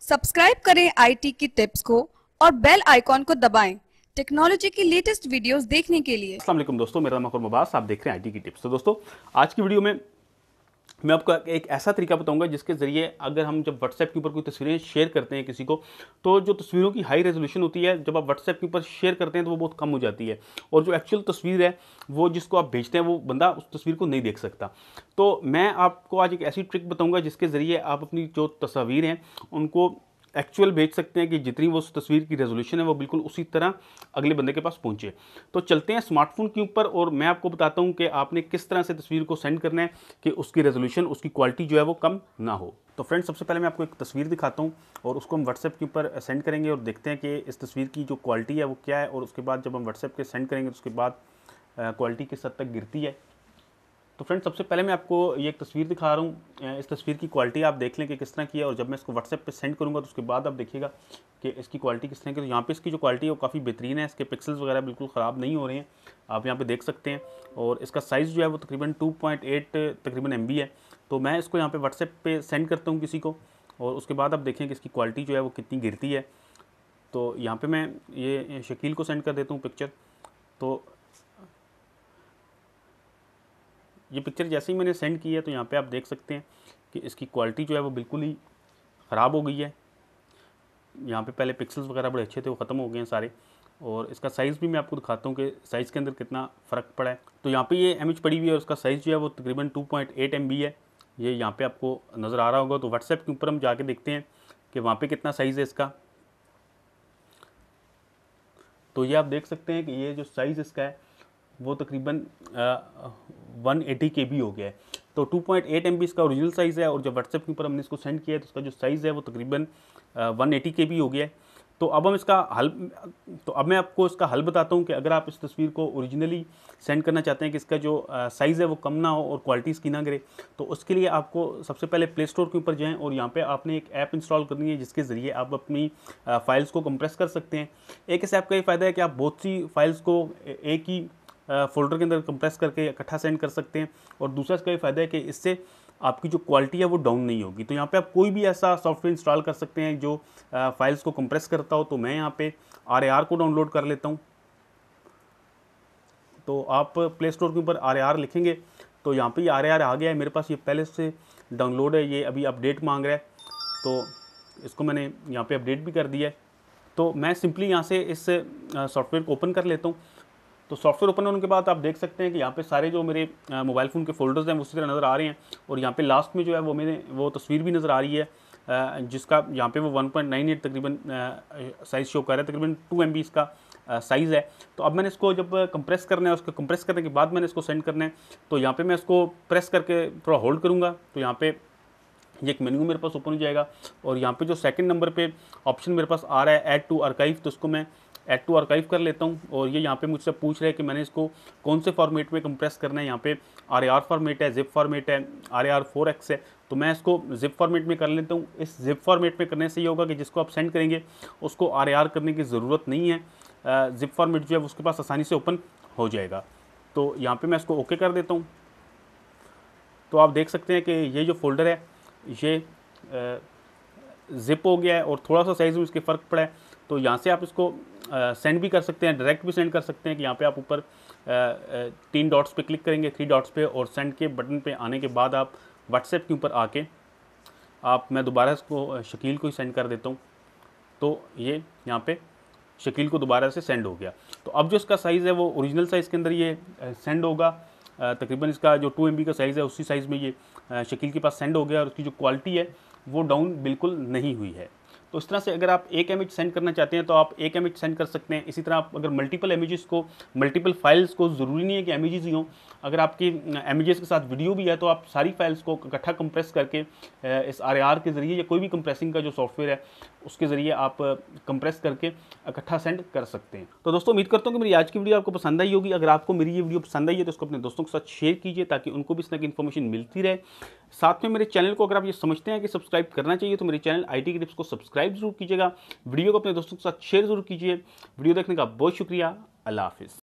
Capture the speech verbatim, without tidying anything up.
Subscribe करें IT की tips को और बेल आइकॉन को दबाएं टेक्नोलॉजी की लेटेस्ट वीडियोस देखने के लिए। अस्सलाम वालेकुम दोस्तों, मेरा नाम अकबर मुबास, आप देख रहे हैं आईटी की टिप्स। तो दोस्तों, आज की वीडियो में मैं आपको एक ऐसा तरीका बताऊंगा जिसके ज़रिए अगर हम जब व्हाट्सएप के ऊपर कोई तस्वीरें शेयर करते हैं किसी को, तो जो तस्वीरों की हाई रेजोल्यूशन होती है जब आप व्हाट्सएप के ऊपर शेयर करते हैं तो वो बहुत कम हो जाती है, और जो एक्चुअल तस्वीर है वो जिसको आप भेजते हैं वो बंदा उस तस्वीर को नहीं देख सकता। तो मैं आपको आज एक ऐसी ट्रिक बताऊँगा जिसके ज़रिए आप अपनी जो तस्वीर हैं उनको एक्चुअल भेज सकते हैं कि जितनी वो उस तस्वीर की रेजोल्यूशन है वो बिल्कुल उसी तरह अगले बंदे के पास पहुंचे। तो चलते हैं स्मार्टफोन के ऊपर और मैं आपको बताता हूं कि आपने किस तरह से तस्वीर को सेंड करना है कि उसकी रेजोल्यूशन, उसकी क्वालिटी जो है वो कम ना हो। तो फ्रेंड्स, सबसे पहले मैं आपको एक तस्वीर दिखाता हूं और उसको हम व्हाट्सएप के ऊपर सेंड करेंगे और देखते हैं कि इस तस्वीर की जो क्वालिटी है वो क्या है, और उसके बाद जब हम व्हाट्सएप के सेंड करेंगे तो उसके बाद क्वालिटी किस हद तक गिरती है। तो फ्रेंड्स, सबसे पहले मैं आपको ये एक तस्वीर दिखा रहा हूँ। इस तस्वीर की क्वालिटी आप देख लें कि किस तरह की है, और जब मैं इसको व्हाट्सएप पे सेंड करूँगा तो उसके बाद आप देखिएगा कि इसकी क्वालिटी किस तरह की। तो यहाँ पे इसकी जो क्वालिटी है वो काफ़ी बेहतरीन है, इसके पिक्सल्स वगैरह बिल्कुल ख़राब नहीं हो रहे हैं, आप यहाँ पे देख सकते हैं। और इसका साइज़ जो है वो तकरीबन टू पॉइंट एट तकरीबन एम बी है। तो मैं इसको यहाँ पर व्हाट्सएप पर सेंड करता हूँ किसी को, और उसके बाद आप देखें कि इसकी क्वालिटी जो है वो कितनी गिरती है। तो यहाँ पर मैं ये शकील को सेंड कर देता हूँ पिक्चर। तो ये पिक्चर जैसे ही मैंने सेंड की है तो यहाँ पे आप देख सकते हैं कि इसकी क्वालिटी जो है वो बिल्कुल ही ख़राब हो गई है। यहाँ पे पहले पिक्सल्स वगैरह बड़े अच्छे थे, वो ख़त्म हो गए हैं सारे। और इसका साइज़ भी मैं आपको दिखाता हूँ कि साइज़ के अंदर कितना फ़र्क पड़ा है। तो यहाँ पे ये इमेज पड़ी हुई है और उसका साइज़ जो है वो तकरीबन two point eight M B है। ये यहाँ पर आपको नज़र आ रहा होगा। तो व्हाट्सएप के ऊपर हम जाके देखते हैं कि वहाँ पर कितना साइज़ है इसका। तो ये आप देख सकते हैं कि ये जो साइज़ इसका है वो तकरीबन वन एटी के बी हो गया है। तो two point eight M B इसका ओरिजिनल साइज़ है, और जब व्हाट्सएप के ऊपर हमने इसको सेंड किया है तो उसका जो साइज़ है वो तकरीबन वन एटी के बी हो गया है। तो अब हम इसका हल तो अब मैं आपको इसका हल बताता हूँ कि अगर आप इस तस्वीर को ओरिजिनली सेंड करना चाहते हैं कि इसका जो साइज़ है वो कम ना हो और क्वालिटी इसकी ना गिरे, तो उसके लिए आपको सबसे पहले प्ले स्टोर के ऊपर जाएँ और यहाँ पे आपने एक ऐप इंस्टॉल करनी है जिसके ज़रिए आप अपनी फ़ाइल्स को कंप्रेस कर सकते हैं। एक इस ऐप का ये फ़ायदा है कि आप बहुत सी फाइल्स को एक ही फोल्डर के अंदर कंप्रेस करके इकट्ठा सेंड कर सकते हैं, और दूसरा इसका ये फ़ायदा है कि इससे आपकी जो क्वालिटी है वो डाउन नहीं होगी। तो यहाँ पे आप कोई भी ऐसा सॉफ्टवेयर इंस्टॉल कर सकते हैं जो फाइल्स को कंप्रेस करता हो। तो मैं यहाँ पे आर ए आर को डाउनलोड कर लेता हूँ। तो आप प्ले स्टोर के ऊपर आर ए आर लिखेंगे तो यहाँ पे ये आर ए आर आ गया है मेरे पास, ये पहले से डाउनलोड है, ये अभी अपडेट मांग रहा है। तो इसको मैंने यहाँ पे अपडेट भी कर दिया है। तो मैं सिंपली यहाँ से इस सॉफ्टवेयर को ओपन कर लेता हूँ। तो सॉफ्टवेयर ओपन होने के बाद आप देख सकते हैं कि यहाँ पे सारे जो मेरे मोबाइल फ़ोन के फ़ोल्डर्स हैं वो उसी तरह नज़र आ रहे हैं, और यहाँ पे लास्ट में जो है वो मेरे वो तस्वीर भी नज़र आ रही है जिसका यहाँ पे वो वन पॉइंट नाइन एट तकरीबन साइज़ शो कर रहा है, तकरीबन टू एम बी इसका साइज़ है। तो अब मैंने इसको जब कंप्रेस करना है, उसको कंप्रेस करने के बाद मैंने इसको सेंड करना है, तो यहाँ पर मैं इसको प्रेस करके थोड़ा होल्ड करूँगा तो यहाँ पर ये एक मेन्यू मेरे पास ओपन हो जाएगा, और यहाँ पे जो सेकंड नंबर पे ऑप्शन मेरे पास आ रहा है ऐड टू आर्काइव, तो उसको मैं ऐड टू आर्काइव कर लेता हूँ। और ये यहाँ पे मुझसे पूछ रहा है कि मैंने इसको कौन से फॉर्मेट में कंप्रेस करना है। यहाँ पे आर ए आर फॉर्मेट है, जिप फॉर्मेट है, R A R four X है। तो मैं इसको जिप फॉर्मेट में कर लेता हूँ। इस जिप फॉर्मेट में करने से ये होगा कि जिसको आप सेंड करेंगे उसको आर ए आर करने की ज़रूरत नहीं है। जिप फॉर्मेट जो है उसके पास आसानी से ओपन हो जाएगा। तो यहाँ पर मैं इसको ओके कर देता हूँ। तो आप देख सकते हैं कि ये जो फोल्डर है ये ज़िप हो गया है, और थोड़ा सा साइज़ में इसके फ़र्क पड़ा है। तो यहाँ से आप इसको सेंड भी कर सकते हैं, डायरेक्ट भी सेंड कर सकते हैं कि यहाँ पे आप ऊपर तीन डॉट्स पे क्लिक करेंगे, थ्री डॉट्स पे, और सेंड के बटन पे आने के बाद आप व्हाट्सएप के ऊपर आके आप मैं दोबारा इसको शकील को ही सेंड कर देता हूँ। तो ये यहाँ पे शकील को दोबारा से सेंड हो गया। तो अब जो इसका साइज़ है वो ओरिजिनल साइज़ के अंदर ये सेंड होगा। तकरीबन इसका जो टू एम बी का साइज़ है उसी साइज़ में ये शकील के पास सेंड हो गया, और उसकी जो क्वालिटी है वो डाउन बिल्कुल नहीं हुई है। तो इस तरह से अगर आप एक इमेज सेंड करना चाहते हैं तो आप एक इमेज सेंड कर सकते हैं। इसी तरह आप अगर मल्टीपल इमेजेस को, मल्टीपल फाइल्स को, ज़रूरी नहीं है कि इमेजेस ही हों, अगर आपकी इमेजेस के साथ वीडियो भी है तो आप सारी फाइल्स को इकट्ठा कंप्रेस करके इस आर ए आर के ज़रिए या कोई भी कंप्रेसिंग का जो सॉफ्टवेयर है उसके ज़रिए आप कंप्रेस करके इकट्ठा सेंड कर सकते हैं। तो दोस्तों, उम्मीद करता हूँ कि मेरी आज की वीडियो आपको पसंद आई होगी। अगर आपको मेरी ये वीडियो पसंद आई है तो उसको अपने दोस्तों के साथ शेयर कीजिए ताकि उनको भी इस तरह की इन्फॉर्मेशन मिलती रहे। साथ में मेरे चैनल को अगर आप ये समझते हैं कि सब्सक्राइब करना चाहिए तो मेरे चैनल आईटी की टिप्स को सब्सक्राइब जरूर कीजिएगा। वीडियो को अपने दोस्तों के साथ शेयर जरूर कीजिए। वीडियो देखने का बहुत शुक्रिया। अल्लाह हाफिज़।